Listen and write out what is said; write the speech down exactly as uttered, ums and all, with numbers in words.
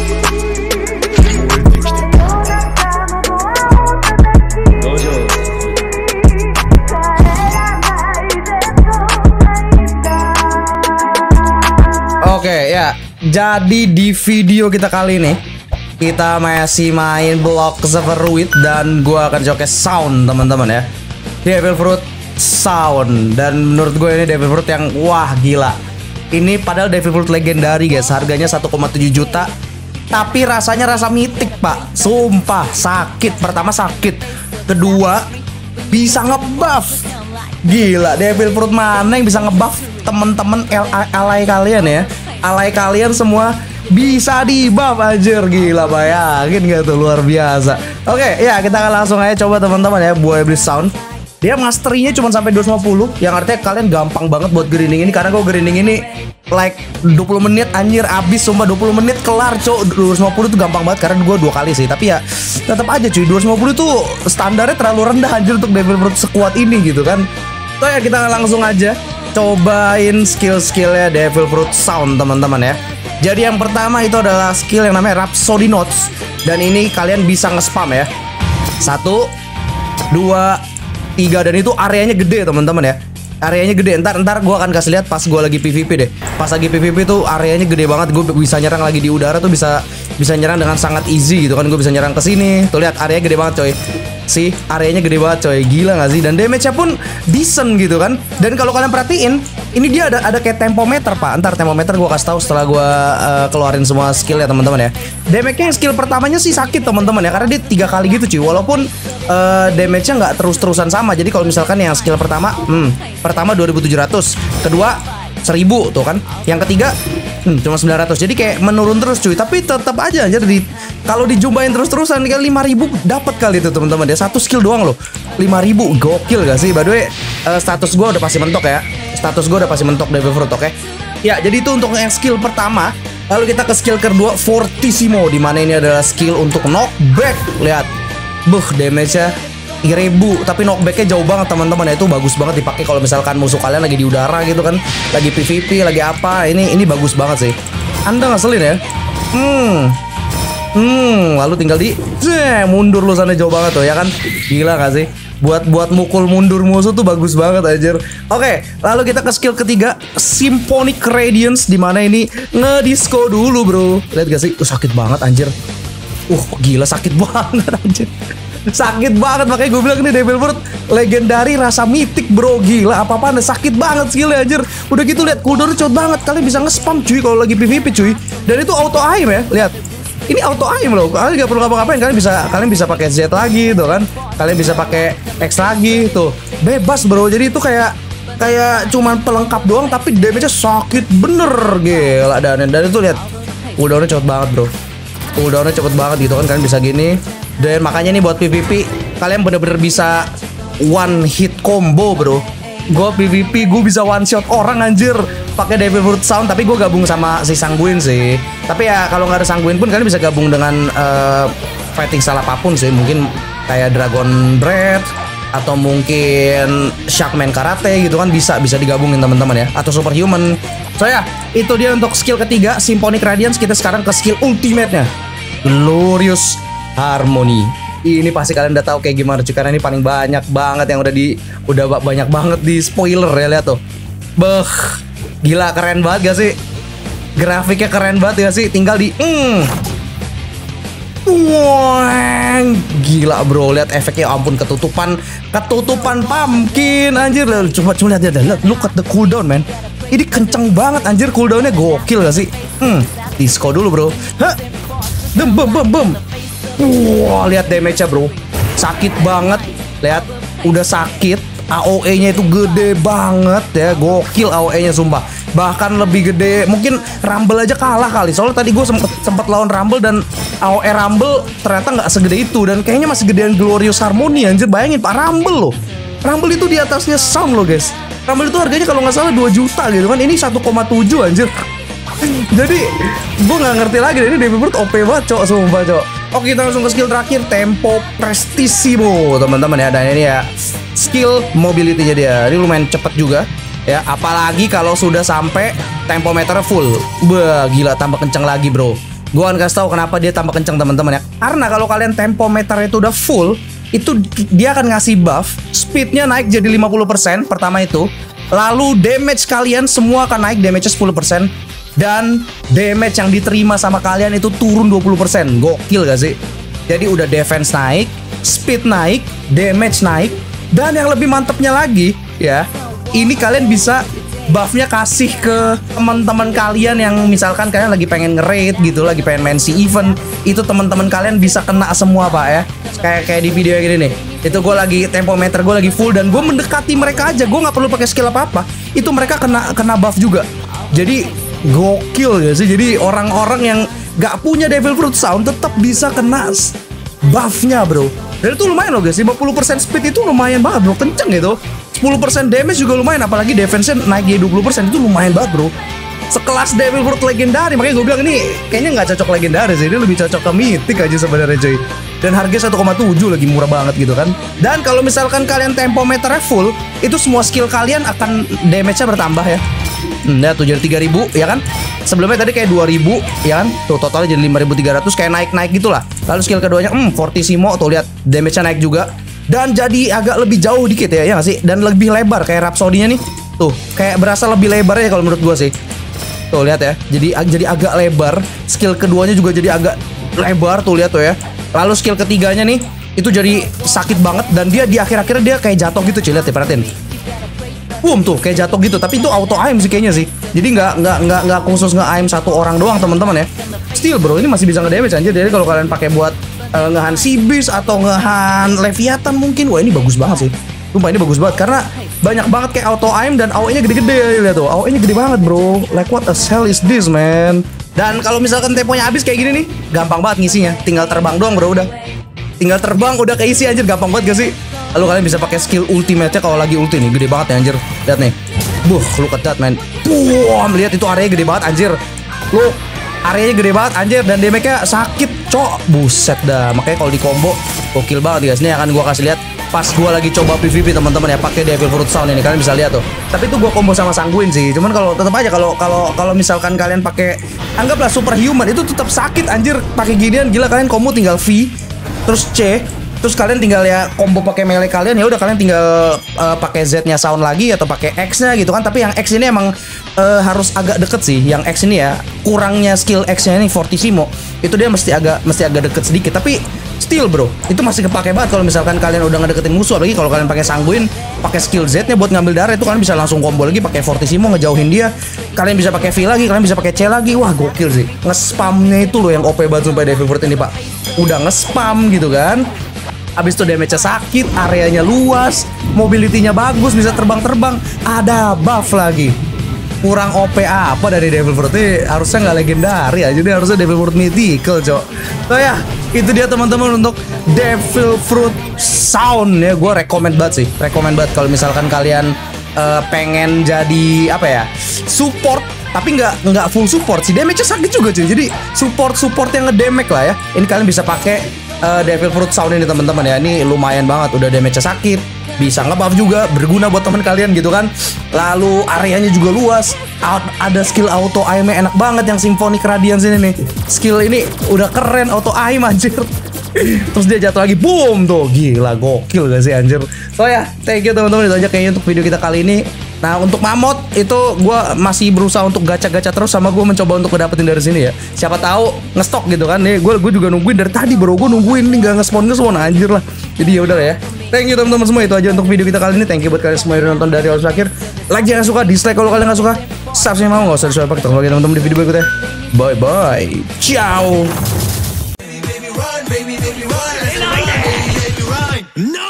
Oke ya, jadi di video kita kali ini kita masih main Block Fruit dan gua akan showcase sound teman-teman ya. Devil Fruit sound, dan menurut gue ini Devil Fruit yang wah gila. Ini padahal Devil Fruit legendary guys, harganya satu koma tujuh juta. Tapi rasanya rasa mitik pak, sumpah sakit. Pertama sakit, kedua bisa ngebuff. Gila, Devil Fruit mana yang bisa ngebuff temen-temen alay kalian ya. Alay kalian semua bisa di buff anjir, gila, bayangin gak tuh, luar biasa. Oke ya, kita akan langsung aja coba teman-teman ya, buat beli sound. Dia masterinya cuma sampai dua ratus lima puluh, yang artinya kalian gampang banget buat grinding ini, karena gue grinding ini like dua puluh menit anjir, abis sumpah, dua puluh menit kelar cok. Dua ratus lima puluh tuh gampang banget karena gue dua kali sih, tapi ya tetap aja cuy, dua ratus lima puluh tuh standarnya terlalu rendah anjir untuk Devil Fruit sekuat ini gitu kan. So ya, kita langsung aja cobain skill-skillnya Devil Fruit sound teman-teman ya. Jadi yang pertama itu adalah skill yang namanya Rhapsody Notes, dan ini kalian bisa nge-spam ya. Satu, dua, tiga, dan itu areanya gede teman-teman ya. Areanya gede. Ntar ntar gue akan kasih lihat pas gue lagi P V P deh. Pas lagi P V P tuh areanya gede banget. Gue bisa nyerang lagi di udara tuh bisa bisa nyerang dengan sangat easy gitu kan. Gue bisa nyerang ke sini. Tuh lihat areanya gede banget coy. Sih, areanya gede banget coy. Gila gak sih? Dan damage-nya pun decent gitu kan. Dan kalau kalian perhatiin, ini dia ada ada kayak tempometer pak. Ntar tempometer gue kasih tahu setelah gue uh, keluarin semua skill ya teman-teman ya. Damage-nya yang skill pertamanya sih sakit teman-teman ya, karena dia tiga kali gitu cuy. Walaupun uh, damage-nya nggak terus-terusan sama. Jadi kalau misalkan yang skill pertama, hmm, pertama dua ribu tujuh ratus, kedua seribu tuh kan. Yang ketiga hmm, cuma sembilan ratus. Jadi kayak menurun terus cuy. Tapi tetap aja anjir, di kalau dijumlahin terus-terusan kayak lima ribu dapat kali itu teman-teman ya. Satu skill doang loh. lima ribu gokil gak sih? By the way, uh, status gue udah pasti mentok ya. Status gue udah pasti mentok Devil Fruit, oke? Okay? Ya, jadi itu untuk yang skill pertama. Lalu kita ke skill kedua, Fortissimo, di mana ini adalah skill untuk knockback. Lihat. Buh, damage-nya tiga ribu, tapi knockback-nya jauh banget teman-teman ya. Itu bagus banget dipakai kalau misalkan musuh kalian lagi di udara gitu kan, lagi P V P, lagi apa. Ini ini bagus banget sih. Anda ngeselin ya. Hmm. Hmm, lalu tinggal di Zeh, mundur lu sana jauh banget tuh ya kan. Gila gak sih? Buat buat mukul mundur musuh tuh bagus banget anjir. Oke, lalu kita ke skill ketiga, Symphonic Radiance, di mana ini ngedisco dulu, bro. Lihat gak sih? Uh, sakit banget anjir. Uh, gila sakit banget anjir. Sakit banget, makanya gue bilang ini Devil Fruit legendary rasa mitik, bro. Gila, apa-apaan sakit banget skillnya anjir. Udah gitu lihat cooldown cepet banget. Kalian bisa nge-spam cuy kalau lagi P V P cuy. Dan itu auto aim ya, lihat. Ini auto aim loh. Kalian gak perlu ngapa-ngapain. Kalian bisa kalian bisa pakai Z lagi tuh kan. Kalian bisa pakai X lagi tuh. Bebas bro. Jadi itu kayak kayak cuman pelengkap doang, tapi damage-nya sakit bener. Gila. Dan dan itu lihat cooldown-nya cepet banget bro. Cooldown-nya cepet banget gitu kan. Kalian bisa gini. Dan makanya nih buat P V P kalian bener-bener bisa one hit combo bro. Gue P V P gue bisa one shot orang anjir pakai Devil Fruit sound, tapi gue gabung sama si Sanguine sih. Tapi ya kalau nggak ada Sanguine pun kalian bisa gabung dengan uh, fighting style apapun sih. Mungkin kayak Dragon Breath atau mungkin Sharkman Karate gitu kan, bisa bisa digabungin teman-teman ya, atau Superhuman. So ya, itu dia untuk skill ketiga, Symphonic Radiance. Kita sekarang ke skill ultimate-nya, Glorious Harmony. Ini pasti kalian udah tahu kayak gimana cuy, karena ini paling banyak banget yang udah di udah banyak banget di spoiler ya. Lihat tuh. Beh, gila keren banget gak sih? Grafiknya keren banget gak sih? Tinggal di mm. Wah, gila bro, lihat efeknya, ampun, ketutupan ketutupan pumpkin anjir. Coba coba lihat ya, look at the cooldown man. Ini kenceng banget anjir, cooldownnya gokil gak sih? Hmm, disco dulu bro. Hah? Bum bum bum bum. Wah, lihat damage-nya bro. Sakit banget. Lihat, udah sakit. A O E-nya itu gede banget ya. Gokil A O E-nya sumpah. Bahkan lebih gede. Mungkin Rumble aja kalah kali. Soalnya tadi gue sempet, sempet lawan Rumble dan A O E Rumble ternyata nggak segede itu. Dan kayaknya masih gedean Glorious Harmony anjir. Bayangin Pak, Rumble loh. Rumble itu di atasnya Sound loh guys. Rumble itu harganya kalau nggak salah dua juta gitu kan. Ini satu koma tujuh anjir. Jadi gue nggak ngerti lagi. Ini Devil Fruit O P banget cok, sumpah cok. Oke, kita langsung ke skill terakhir, Tempo Prestissimo teman-teman ya. Dan ini ya skill mobility-nya dia. Ini lumayan cepet juga ya, apalagi kalau sudah sampai tempometer full. Wah, gila, tambah kencang lagi bro. Gue akan kasih tahu kenapa dia tambah kenceng teman-teman ya. Karena kalau kalian tempo meter itu udah full, itu dia akan ngasih buff, speednya naik jadi lima puluh persen pertama itu. Lalu damage kalian semua akan naik damage-nya sepuluh persen. Dan damage yang diterima sama kalian itu turun dua puluh persen. Gokil gak sih? Jadi udah defense naik, speed naik, damage naik. Dan yang lebih mantepnya lagi ya, ini kalian bisa buffnya kasih ke teman-teman kalian yang misalkan kalian lagi pengen nge-raid gitu, lagi pengen main si event, itu teman-teman kalian bisa kena semua pak ya. Kayak kayak di video yang gini nih. Itu gue lagi tempometer gue lagi full dan gue mendekati mereka aja, gue nggak perlu pakai skill apa apa. Itu mereka kena kena buff juga. Jadi gokil ya sih. Jadi orang-orang yang nggak punya Devil Fruit Sound tetap bisa kena buffnya bro. Dan itu lumayan loh guys, lima puluh persen speed itu lumayan banget bro, kenceng gitu. sepuluh persen damage juga lumayan, apalagi defense-nya naik jadi dua puluh persen, itu lumayan banget bro. Sekelas Devil Fruit legendary, makanya gue bilang ini kayaknya nggak cocok legendary sih, ini lebih cocok ke mythic aja sebenarnya cuy. Dan harga satu koma tujuh lagi, murah banget gitu kan. Dan kalau misalkan kalian tempometernya full, itu semua skill kalian akan damage-nya bertambah ya. Hmm, ya tuh jadi tiga ribu ya kan. Sebelumnya tadi kayak dua ribu ya kan. Tuh totalnya jadi lima ribu tiga ratus, kayak naik-naik gitulah. Lalu skill keduanya hmm Fortissimo, tuh lihat damage-nya naik juga. Dan jadi agak lebih jauh dikit ya, ya gak sih? Dan lebih lebar kayak Rhapsody-nya nih. Tuh, kayak berasa lebih lebar ya kalau menurut gua sih. Tuh lihat ya. Jadi jadi agak lebar. Skill keduanya juga jadi agak lebar, tuh lihat tuh ya. Lalu skill ketiganya nih itu jadi sakit banget dan dia di akhir-akhirnya dia kayak jatuh gitu, cuy. Lihat ya, perhatiin. Boom tuh kayak jatuh gitu, tapi itu auto aim sih kayaknya sih. Jadi nggak nggak nggak nggak khusus nge-aim satu orang doang teman-teman ya. Still bro, ini masih bisa nge-damage anjir. Jadi kalau kalian pakai buat uh, ngehan Seabeast atau ngehan Leviathan mungkin, wah ini bagus banget sih. Sumpah ini bagus banget karena banyak banget kayak auto aim dan A O E-nya gede-gede ya, lihat tuh. A O E-nya gede banget bro. Like what the hell is this man? Dan kalau misalkan temponya habis kayak gini nih, gampang banget ngisinya. Tinggal terbang doang bro, udah. Tinggal terbang udah keisi anjir, gampang banget gak sih? Lalu kalian bisa pakai skill ultimate-nya kalau lagi ulti nih, gede banget ya anjir. Lihat nih. Buh, look at that man. Wah, lihat itu areanya gede banget anjir. Look, areanya gede banget anjir dan damage-nya sakit, cok. Buset dah. Makanya kalau di combo gokil banget guys. Ini akan gua kasih lihat pas gua lagi coba P V P teman-teman ya, pakai Devil Fruit Sound ini. Kalian bisa lihat tuh. Tapi itu gua combo sama Sanguin sih. Cuman kalau tetap aja kalau kalau kalau misalkan kalian pakai anggaplah superhuman, itu tetap sakit anjir. Pakai ginian gila, kalian combo tinggal V terus C. Terus kalian tinggal ya combo pakai melee kalian, ya udah kalian tinggal uh, pakai Z-nya sound lagi atau pakai X-nya gitu kan. Tapi yang X ini emang uh, harus agak deket sih. Yang X ini ya kurangnya skill X-nya ini Fortissimo. Itu dia mesti agak mesti agak deket sedikit. Tapi still bro, itu masih kepake banget kalau misalkan kalian udah ngedeketin musuh. Apalagi kalau kalian pakai Sanguin, pakai skill Z-nya buat ngambil darah, itu kalian bisa langsung combo lagi pakai Fortissimo ngejauhin dia. Kalian bisa pakai V lagi, kalian bisa pakai C lagi. Wah gokil sih. Nge-spamnya itu loh yang O P banget sumpah Devil Fruit ini pak. Udah nge-spam gitu kan. Habis itu damage-nya sakit, areanya luas, mobility-nya bagus, bisa terbang-terbang, ada buff lagi. Kurang O P apa dari Devil Fruit ini? Harusnya nggak legendary ya, jadi harusnya Devil Fruit mythical, cok. So ya, itu dia teman-teman untuk Devil Fruit Sound ya. Gue rekomend banget sih, rekomend banget kalau misalkan kalian uh, pengen jadi apa ya, support. Tapi nggak nggak full support sih, damage-nya sakit juga cuy. Jadi support support yang ngedamage lah ya. Ini kalian bisa pakai Uh, Devil Fruit Sound ini teman-teman ya. Ini lumayan banget, udah damage-nya sakit, bisa nge-buff juga, berguna buat teman kalian gitu kan. Lalu areanya juga luas. Out, ada skill auto aim-nya enak banget yang Symphonic Radiance ini nih. Skill ini udah keren, auto aim anjir. Terus dia jatuh lagi, boom tuh, gila gokil gak sih anjir. So ya, thank you teman-teman, itu aja kayaknya untuk video kita kali ini. Nah untuk Mammoth itu gue masih berusaha untuk gacha-gacha terus, sama gue mencoba untuk ngedapetin dari sini ya. Siapa tahu ngestok gitu kan nih. Gue gue juga nungguin dari tadi bro, gue nungguin ini nggak ngespon ngespon anjir lah. Jadi ya udah ya. Thank you teman-teman semua, itu aja untuk video kita kali ini. Thank you buat kalian semua yang nonton dari awal sampai akhir. Like jangan suka, dislike kalau kalian nggak suka. Subscribe mau nggak usah disuruh. Kita ketemu lagi teman-teman di video berikutnya. Bye bye, ciao. Baby, baby, run, baby, baby, run. No!